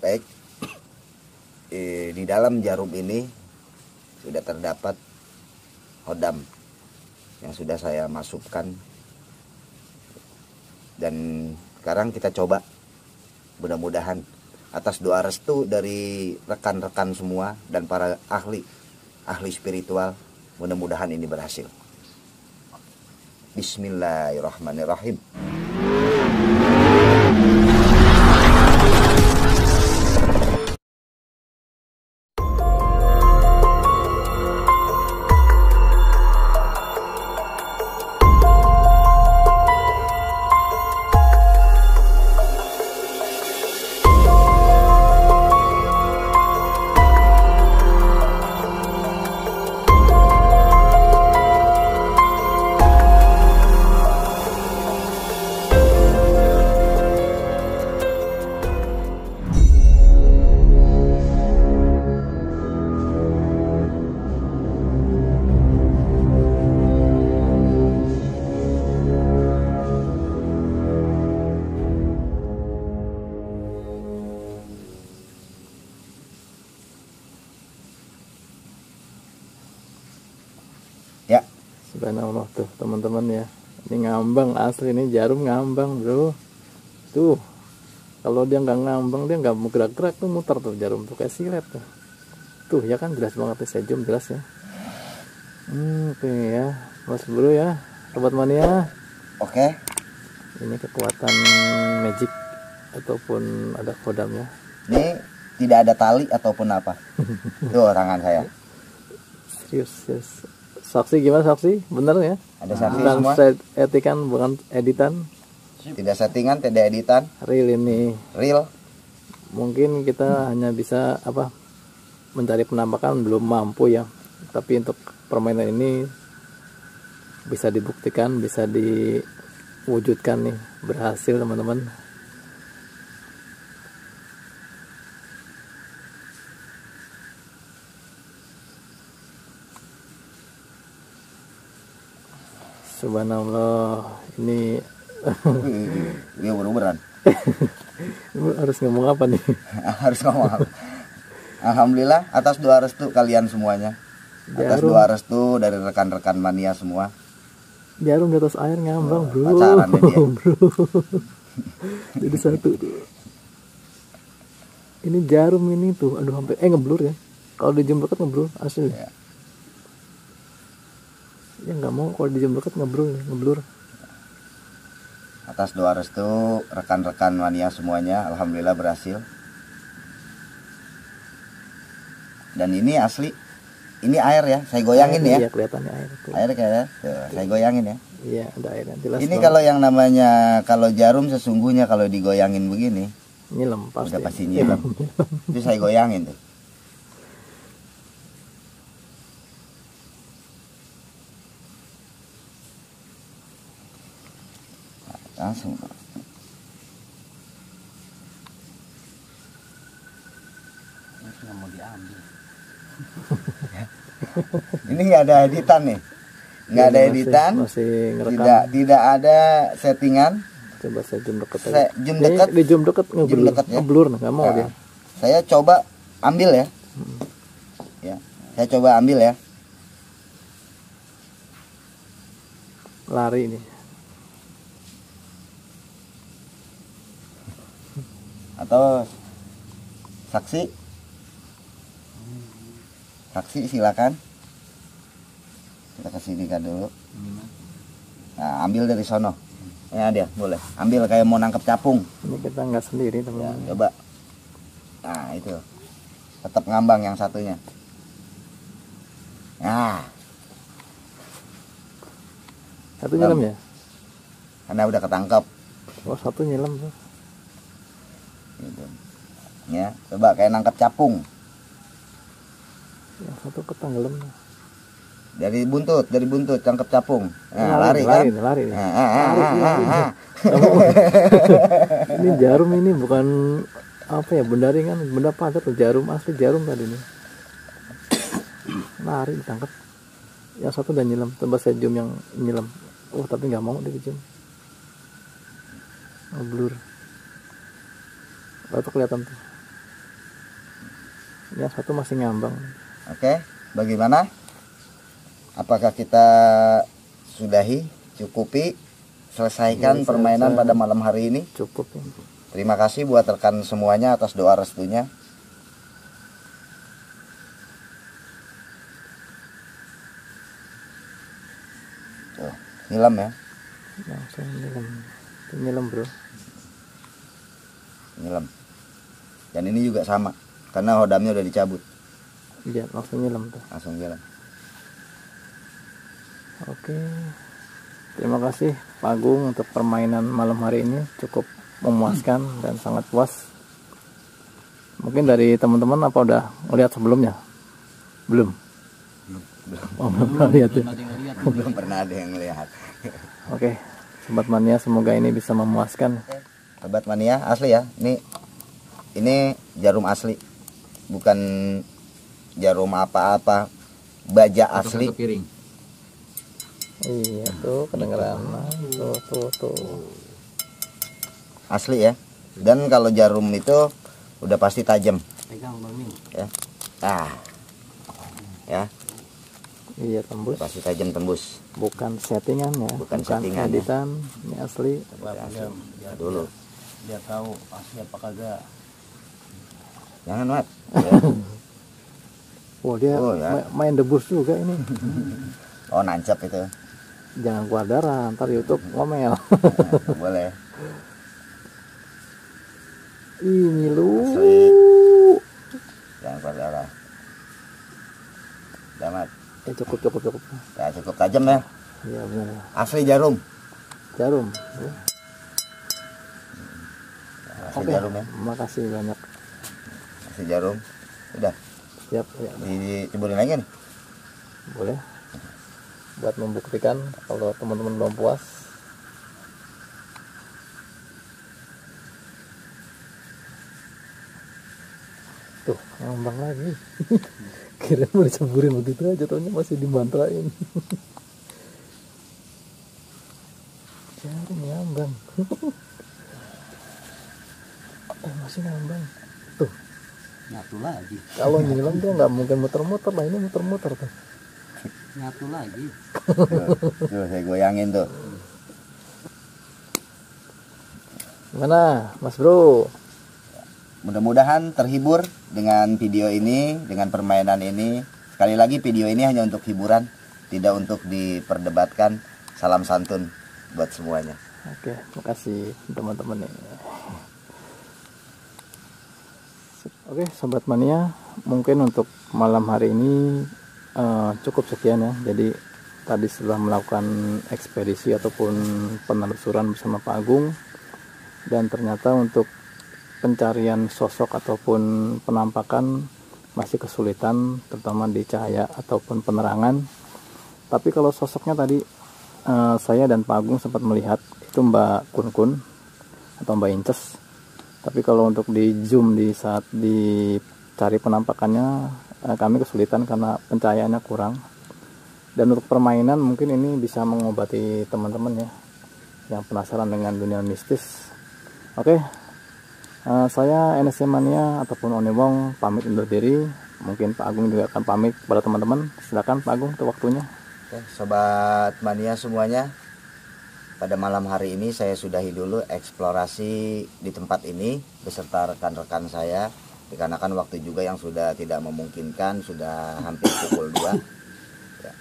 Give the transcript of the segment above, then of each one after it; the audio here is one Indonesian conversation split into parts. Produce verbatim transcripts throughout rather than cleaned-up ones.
Baik, eh, di dalam jarum ini sudah terdapat hodam yang sudah saya masukkan, dan sekarang kita coba, mudah-mudahan atas doa restu dari rekan-rekan semua dan para ahli ahli spiritual, mudah-mudahan ini berhasil. Bismillahirrahmanirrahim. Ya, subhanallah tuh teman-teman ya. Ini ngambang asli, ini jarum ngambang bro. Tuh, kalau dia nggak ngambang dia nggak mau gerak-gerak tuh, muter tuh jarum tuh kayak silet tuh. Tuh ya kan, jelas banget nih, saya zoom jelas ya. Hmm, oke ya, mas bro ya, sobat mania. Oke. Ini kekuatan magic ataupun ada kodamnya. Ini tidak ada tali ataupun apa. Tuh tangan saya. Serius, serius. Saksi gimana saksi? Bener ya? Ada saksi bukan semua. Etikan, bukan editan. Tidak settingan, tidak editan. Real ini. Real. Mungkin kita hanya bisa apa? Mencari penampakan belum mampu ya. Tapi untuk permainan ini bisa dibuktikan, bisa diwujudkan nih, berhasil teman-teman. Subhanallah, ini Dia beneran. harus ngomong apa nih? Harus ngomong apa? Alhamdulillah atas doa restu kalian semuanya. Atas Jarum. doa restu dari rekan-rekan mania semua. Jarum di atas air ngambang bro. Pacarannya dia. Bro. Jadi satu tuh. Ini jarum ini tuh, aduh sampai eh ngeblur ya. Kalau di zoom dekat ngeblur asli. Ya. Ya nggak mau kalau di zoom dekat ngeblur, ngeblur. Atas doa restu rekan-rekan mania semuanya, alhamdulillah berhasil. Dan ini asli, ini air ya, saya goyangin Air, ya. Iya kelihatannya air tuh. Air kayak, tuh, saya goyangin ya. Iya ada airnya jelas. Ini banget. kalau yang namanya, kalau jarum sesungguhnya kalau digoyangin begini, nyilam pasti. udah pasti nyilam. Itu saya goyangin tuh. Langsung. Nggak mau diambil. Ini nggak ada editan nih, nggak ada Masih- editan, masih ngerekam. tidak tidak ada settingan. Coba saya zoom dekat aja. Saya zoom Ini dekat. di zoom dekat ngeblur, Zoom dekat ya. ngeblur nah, nggak mau Nah, dia. saya coba ambil ya, ya, saya coba ambil ya. Lari ini. Atau saksi, saksi silakan. Kita kesini kan dulu. Nah, ambil dari sono. Ya dia boleh. Ambil kayak mau nangkep capung. Ini kita nggak sendiri Ya, teman-teman. coba. Nah itu, tetap ngambang yang satunya. Nah, Satu nyelam ya? karena udah ketangkep. Oh satu nyelam tuh. Gitu. Ya, coba kayak nangkep capung. Yang satu ketenggelam. Dari buntut, dari buntut tangkep capung. Nah, lari, lari, lari, kan? lari, lari. Nah, ah, ah, Lari, ah, lari. ah, ah. Kamu- ini jarum ini bukan apa ya, benda ringan, benda padat tuh, jarum asli jarum tadi nih. Lari ditangkap. Yang satu udah nyelam, coba saya zoom yang nyelam. Oh tapi nggak mau di zoom. Oh, blur. Oh, itu kelihatan tuh. yang satu masih ngambang. Oke, bagaimana? Apakah kita sudahi, cukupi, selesaikan Ya, permainan selesai. pada malam hari ini? Cukup ya. Terima kasih buat rekan semuanya atas doa restunya. Tuh, nyilam ya, Langsung nyilam. Itu nyilam bro. nyilam. Dan ini juga sama, karena hodamnya udah dicabut, Iya langsung nyilam tuh. langsung jalan. Oke. Terima kasih Pak Agung untuk permainan malam hari ini, cukup memuaskan dan sangat puas. Mungkin dari teman-teman apa udah ngeliat sebelumnya? Belum. Oh, belum pernah lihat ya. Belum pernah ada yang melihat. Oke, Sobat Mania, semoga ini bisa memuaskan. Sobat Mania, asli ya. Ini ini jarum asli, bukan jarum apa-apa, baja asli. Iya tuh kedengeran. Tuh tuh tuh. Asli ya. Dan kalau jarum itu udah pasti tajam. Pegang Bang Min. Ya. Ah. Ya, Iya tembus. pasti tajam tembus. Bukan settingan ya. Bukan settingan, ya. editan. Ini asli. Sebab dia, dia, Dulu. dia tahu asli apa kagak. Jangan, Mat. Ya. Wah dia Oh, ya. ma- main debus juga ini. Oh, nancap itu. Jangan keluar darah, ntar YouTube ngomel. Nah, boleh. Ini lu. Asli. Jangan pada arah. Damat. Eh cukup cukup cukup. Ya, cukup tajam ya. Iya benar. Asli jarum. Jarum. Asli Oke. jarum ya. Makasih banyak. Asli jarum. Udah. Siap ya. Diceburin lagi nih. Boleh. Buat membuktikan kalau teman-teman belum puas. Tuh, ngambang lagi. Kira mau diceburin begitu aja, taunya masih dimantrain. Jarum ngambang. Eh, masih ngambang. Tuh, Nyatu lagi. kalau nyilam tuh nggak mungkin muter-muter lah, ini muter-muter tuh. Nyatu lagi. Tuh, tuh saya goyangin tuh. Gimana, Mas Bro? Mudah-mudahan terhibur dengan video ini, dengan permainan ini. Sekali lagi video ini hanya untuk hiburan, tidak untuk diperdebatkan. Salam santun buat semuanya. Oke, makasih teman-teman nih. Oke, Sobat Mania, mungkin untuk malam hari ini eh, cukup sekian ya. Jadi tadi setelah melakukan ekspedisi ataupun penelusuran bersama Pak Agung, dan ternyata untuk pencarian sosok ataupun penampakan masih kesulitan, terutama di cahaya ataupun penerangan. Tapi kalau sosoknya tadi eh, saya dan Pak Agung sempat melihat itu Mbak Kun Kun atau Mbak Inces. Tapi kalau untuk di zoom di saat dicari penampakannya eh, kami kesulitan karena pencahayaannya kurang. Dan untuk permainan mungkin ini bisa mengobati teman-teman ya yang penasaran dengan dunia mistis. Oke, uh, saya N S C Mania ataupun Onewong pamit undur diri. Mungkin Pak Agung juga akan pamit kepada teman-teman. Silakan Pak Agung untuk waktunya. Oke, Sobat Mania semuanya, pada malam hari ini saya sudahi dulu eksplorasi di tempat ini beserta rekan-rekan saya, dikarenakan waktu juga yang sudah tidak memungkinkan, sudah hampir pukul dua. Ya.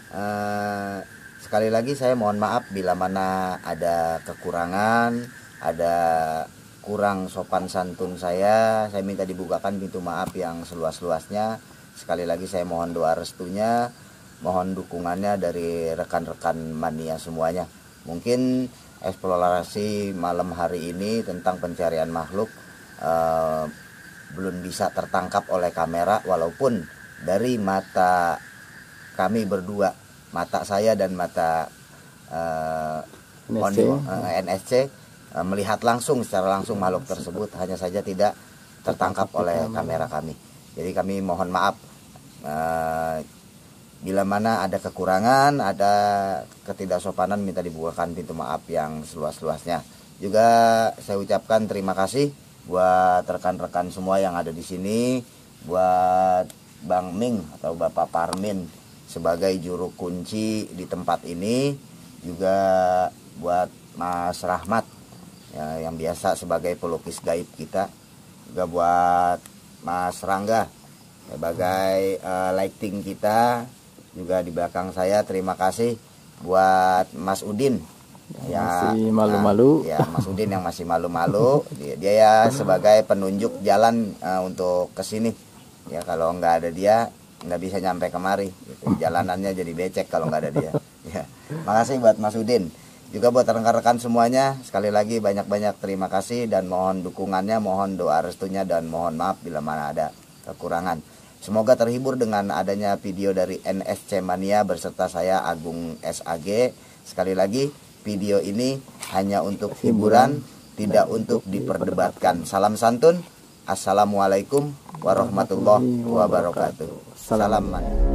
Uh, sekali lagi saya mohon maaf bila mana ada kekurangan, ada kurang sopan santun saya. Saya minta dibukakan pintu maaf yang seluas-luasnya. Sekali lagi saya mohon doa restunya, mohon dukungannya dari rekan-rekan mania semuanya. Mungkin eksplorasi malam hari ini tentang pencarian makhluk eh, belum bisa tertangkap oleh kamera, walaupun dari mata kami berdua, mata saya dan mata eh, N S C. eh, N S C melihat langsung secara langsung makhluk tersebut, hanya saja tidak tertangkap oleh kamera kami. Jadi kami mohon maaf uh, bila mana ada kekurangan, ada ketidaksopanan, minta dibukakan pintu maaf yang seluas-luasnya. Juga saya ucapkan terima kasih buat rekan-rekan semua yang ada di sini, buat Bang Ming atau Bapak Parmin sebagai juru kunci di tempat ini, juga buat Mas Rahmat ya, yang biasa sebagai pelukis gaib kita, juga buat Mas Rangga sebagai uh, lighting kita, juga di belakang saya terima kasih buat Mas Udin ya, masih malu-malu. Nah, ya Mas Udin yang masih malu-malu, dia, dia ya sebagai penunjuk jalan uh, untuk kesini ya, kalau nggak ada dia nggak bisa nyampe kemari gitu. Jalanannya jadi becek kalau nggak ada dia ya. Makasih buat Mas Udin, juga buat rekan-rekan semuanya, sekali lagi banyak-banyak terima kasih dan mohon dukungannya, mohon doa restunya, dan mohon maaf bila mana ada kekurangan. Semoga terhibur dengan adanya video dari N S C Mania beserta saya Agung S A G. Sekali lagi, video ini hanya untuk hiburan, tidak untuk diperdebatkan. Salam santun. Assalamualaikum warahmatullahi wabarakatuh. Salam.